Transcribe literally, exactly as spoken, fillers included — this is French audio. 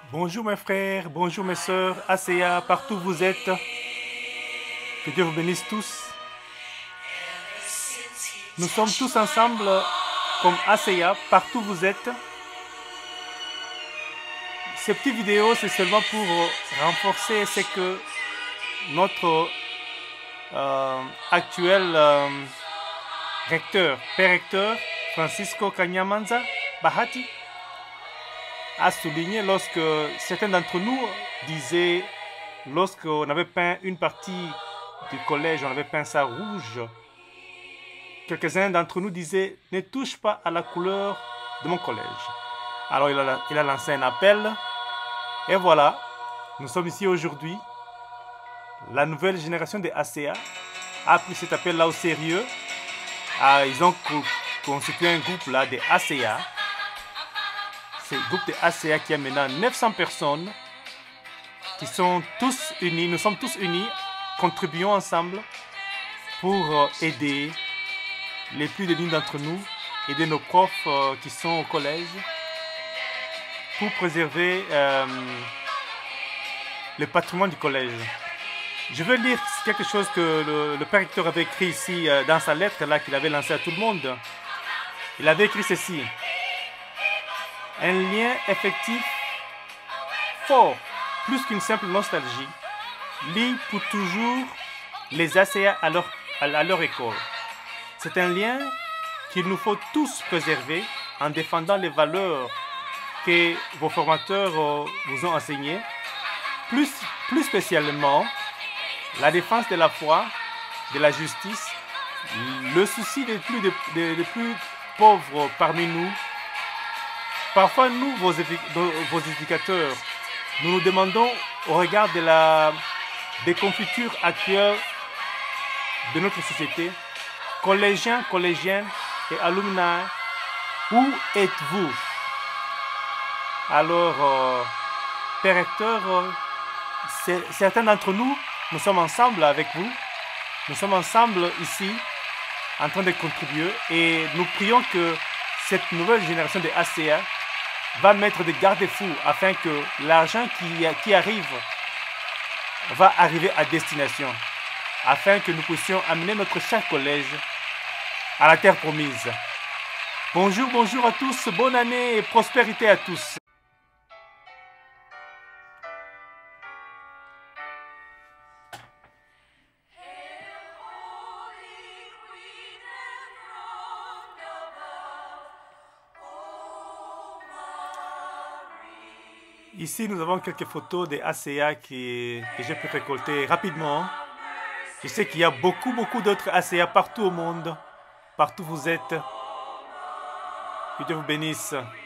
Bonjour mes frères, bonjour mes sœurs, A C A, partout où vous êtes. Que Dieu vous bénisse tous. Nous sommes tous ensemble comme A C A, partout où vous êtes. Ces petites vidéos, c'est seulement pour renforcer ce que notre euh, actuel euh, recteur, père recteur, Francisco Kanyamanza Bahati, a souligné lorsque certains d'entre nous disaient, lorsqu'on avait peint une partie du collège, on avait peint ça rouge, quelques-uns d'entre nous disaient, ne touche pas à la couleur de mon collège. Alors il a, il a lancé un appel, et voilà, nous sommes ici aujourd'hui. La nouvelle génération des A C A a pris cet appel-là au sérieux. Ah, ils ont constitué un groupe là des A C A. C'est le groupe des A C A qui a maintenant neuf cents personnes qui sont tous unis. Nous sommes tous unis, contribuons ensemble pour aider les plus démunis d'entre nous, aider nos profs qui sont au collège pour préserver euh, le patrimoine du collège. Je veux lire quelque chose que le, le père recteur avait écrit ici euh, dans sa lettre là qu'il avait lancée à tout le monde. Il avait écrit ceci: un lien effectif fort, plus qu'une simple nostalgie, lie pour toujours les A C A à leur, à leur école. C'est un lien qu'il nous faut tous préserver en défendant les valeurs que vos formateurs euh, vous ont enseignées, plus, plus spécialement la défense de la foi, de la justice, le souci des plus, des, des, des plus pauvres parmi nous. Parfois, nous, vos, vos éducateurs, nous nous demandons au regard de la déconfiture actuelle de notre société, collégiens, collégiennes et alumni, où êtes-vous? Alors, euh, père recteur, euh, certains d'entre nous, nous sommes ensemble avec vous, nous sommes ensemble ici, en train de contribuer, et nous prions que cette nouvelle génération de A C A va mettre des garde-fous afin que l'argent qui, qui arrive va arriver à destination, afin que nous puissions amener notre cher collège à la terre promise. Bonjour, bonjour à tous, bonne année et prospérité à tous. Ici, nous avons quelques photos des A C A qui, que j'ai pu récolter rapidement. Je sais qu'il y a beaucoup, beaucoup d'autres A C A partout au monde, partout où vous êtes. Que Dieu vous bénisse.